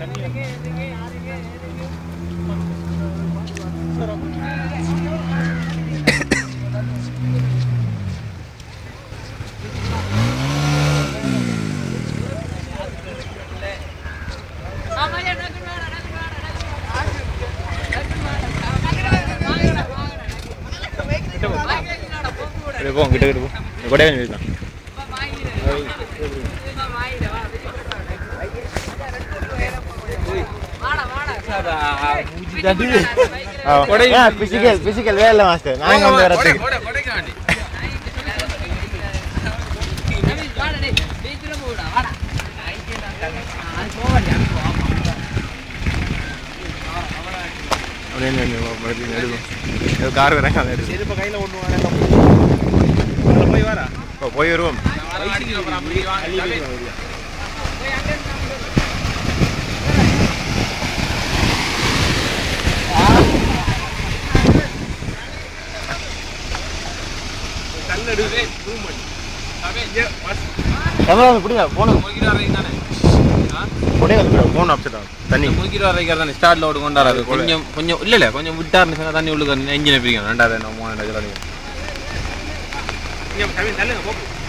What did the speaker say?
போவோம் கிட்ட கிட்ட கொடையா நிறுத்தலாம் பிசிக்கல் வேலை மாஸ்டர் நாங்க வந்து வரதுக்கு கார் வர கையில ஒண்ணு போய் வரா போய் வருவோம் ஸ்டார்ட்ல ஓடு கொண்டாரு கொஞ்சம் கொஞ்சம் இல்ல கொஞ்சம் விட்டாருன்னு சொன்னா தண்ணி உள்ளுக்கு இன்ஜினை பிரிக்கும் 2000 3000